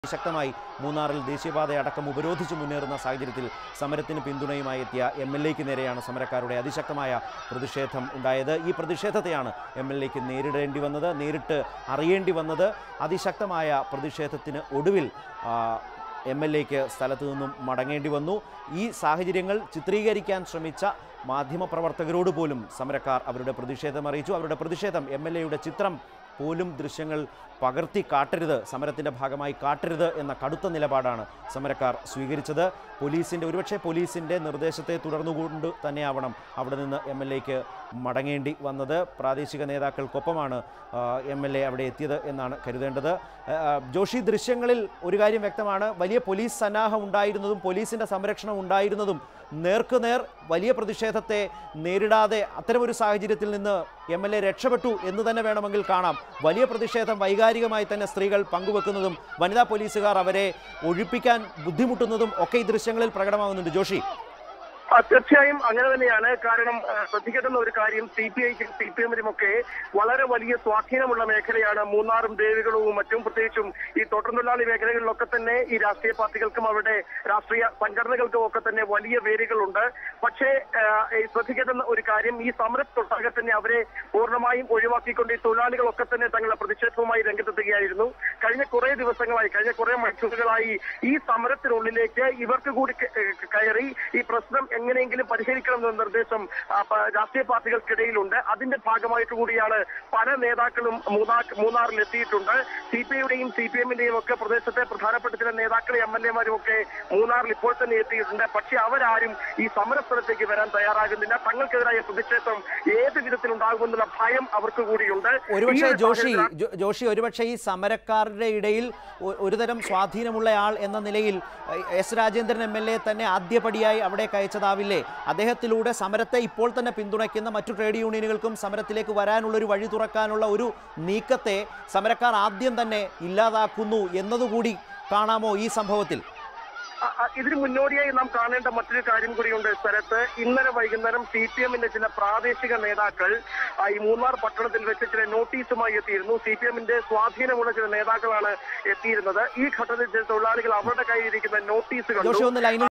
ശക്തമായി മൂന്നാറിൽ ദേശീയപാത അടക്കം ഉപരോധിച്ച് മുന്നേറുന്ന സാഹചര്യത്തിൽ സമരത്തിന് പിന്തുണയുമായി എത്തിയ എംഎൽഎക്ക് നേരെയാണ് സമരക്കാരുടെ അതിശക്തമായ പ്രതിഷേധം ഉണ്ടായത്. ഈ പ്രതിഷേധത്തെയാണ് എംഎൽഎക്ക് നേരിട്ട് അറിയേണ്ടി വന്നത്. അതിശക്തമായ പ്രതിഷേധത്തിന് ഒടുവിൽ എംഎൽഎക്ക് സ്ഥലത്തു നിന്നും മടങ്ങേണ്ടി വന്നു. ഈ സാഹചര്യങ്ങൾ ചിത്രീകരിക്കാൻ ശ്രമിച്ച മാധ്യമപ്രവർത്തകരോട് പോലും സമരക്കാർ അവരുടെ പ്രതിഷേധം അറിയിച്ചു. അവരുടെ പ്രതിഷേധം എംഎൽഎയുടെ ചിത്രം പോലും ദൃശ്യങ്ങൾ പകർത്തി കാട്ടരുത്, സമരത്തിൻ്റെ ഭാഗമായി കാട്ടരുത് എന്ന കടുത്ത നിലപാടാണ് സമരക്കാർ സ്വീകരിച്ചത്. ഒരുപക്ഷെ പോലീസിൻ്റെ നിർദ്ദേശത്തെ തുടർന്നുകൊണ്ട് തന്നെയാവണം അവിടെ നിന്ന് എംഎൽഎക്ക് മടങ്ങേണ്ടി വന്നത്. പ്രാദേശിക നേതാക്കൾക്കൊപ്പമാണ് എംഎൽഎ അവിടെ എത്തിയത് എന്നാണ് കരുതേണ്ടത്. ജോഷി, ദൃശ്യങ്ങളിൽ ഒരു കാര്യം വ്യക്തമാണ്, വലിയ പോലീസ് സന്നാഹം ഉണ്ടായിരുന്നതും പോലീസിൻ്റെ സംരക്ഷണം ഉണ്ടായിരുന്നതും നേർക്കുനേർ വലിയ പ്രതിഷേധത്തെ നേരിടാതെ അത്തരമൊരു സാഹചര്യത്തിൽ നിന്ന് എംഎൽഎ രക്ഷപ്പെട്ടു എന്ന് തന്നെ വേണമെങ്കിൽ കാണാം. വലിയ പ്രതിഷേധം വൈകാരികമായി തന്നെ സ്ത്രീകൾ പങ്കുവെക്കുന്നതും വനിതാ പോലീസുകാർ അവരെ ഒഴിപ്പിക്കാൻ ബുദ്ധിമുട്ടുന്നതും ഒക്കെ ഈ ദൃശ്യങ്ങളിൽ പ്രകടമാകുന്നുണ്ട്. ജോഷി, തീർച്ചയായും അങ്ങനെ തന്നെയാണ്. കാരണം ശ്രദ്ധിക്കേണ്ടുന്ന ഒരു കാര്യം, CPIക്കും CPM-നും ഒക്കെ വളരെ വലിയ സ്വാധീനമുള്ള മേഖലയാണ് മൂന്നാറും ദേവികുളവും മറ്റും. പ്രത്യേകിച്ചും ഈ തോട്ടംതൊഴിലാളി മേഖലകളിലൊക്കെ തന്നെ ഈ രാഷ്ട്രീയ പാർട്ടികൾക്കും അവരുടെ രാഷ്ട്രീയ സംഘടനകൾക്കും ഒക്കെ തന്നെ വലിയ വേരുകളുണ്ട്. പക്ഷേ ശ്രദ്ധിക്കേണ്ടുന്ന ഒരു കാര്യം, ഈ സമരത്തൊട്ടാകെ തന്നെ അവരെ പൂർണ്ണമായും ഒഴിവാക്കിക്കൊണ്ട് ഈ തൊഴിലാളികളൊക്കെ തന്നെ തങ്ങളുടെ പ്രതിഷേധവുമായി രംഗത്തെത്തുകയായിരുന്നു. കഴിഞ്ഞ കുറെ ദിവസങ്ങളായി, കഴിഞ്ഞ കുറെ മണിക്കൂറുകളായി ഈ സമരത്തിനുള്ളിലേക്ക് ഇവർക്ക് കൂടി കയറി ഈ പ്രശ്നം എങ്ങനെയെങ്കിലും പരിഹരിക്കണമെന്ന നിർദ്ദേശം രാഷ്ട്രീയ പാർട്ടികൾക്കിടയിലുണ്ട്. അതിന്റെ ഭാഗമായിട്ട് കൂടിയാണ് പല നേതാക്കളും മൂന്നാറിൽ എത്തിയിട്ടുണ്ട്. CPIയുടെയും CPM-ന്റെയും ഒക്കെ പ്രദേശത്തെ പ്രധാനപ്പെട്ട ചില നേതാക്കളും MLA-മാരും ഒക്കെ മൂന്നാറിൽ ഇപ്പോൾ തന്നെ എത്തിയിട്ടുണ്ട്. പക്ഷെ അവരാരും ഈ സമരസ്ഥലത്തേക്ക് വരാൻ തയ്യാറാകുന്നില്ല. തങ്ങൾക്കെതിരായ പ്രതിഷേധം ഏത് വിധത്തിലുണ്ടാകുമെന്നുള്ള ഭയം അവർക്ക് കൂടിയുണ്ട്. ജോഷി, ഒരുപക്ഷെ ഈ സമരക്കാരുടെ ഇടയിൽ ഒരുതരം സ്വാധീനമുള്ളയാൾ എന്ന നിലയിൽ എസ് രാജേന്ദ്രൻ MLA തന്നെ ആദ്യപടിയായി അവിടെ അയച്ചതാവില്ലേ? അദ്ദേഹത്തിലൂടെ സമരത്തെ ഇപ്പോൾ തന്നെ പിന്തുണയ്ക്കുന്ന മറ്റു ട്രേഡ് യൂണിയനുകൾക്കും സമരത്തിലേക്ക് വരാനുള്ളൊരു വഴി തുറക്കാനുള്ള ഒരു നീക്കത്തെ സമരക്കാർ ആദ്യം തന്നെ ഇല്ലാതാക്കുന്നു എന്നതുകൂടി കാണാമോ ഈ സംഭവത്തിൽ? ഇതിന് മുന്നോടിയായി നാം കാണേണ്ട മറ്റൊരു കാര്യം കൂടിയുണ്ട്. സ്ഥലത്ത് ഇന്നലെ വൈകുന്നേരം CPM-ന്റെ ചില പ്രാദേശിക നേതാക്കൾ ഈ മൂന്നാർ പട്ടണത്തിൽ വെച്ച് ചില നോട്ടീസുമായി എത്തിയിരുന്നു. CPM-ന്റെ സ്വാധീനമുള്ള ചില നേതാക്കളാണ് എത്തിയിരുന്നത്. ഈ ഘട്ടത്തിൽ ചില തൊഴിലാളികൾ അവരുടെ കയ്യിലിരിക്കുന്ന നോട്ടീസുകൾ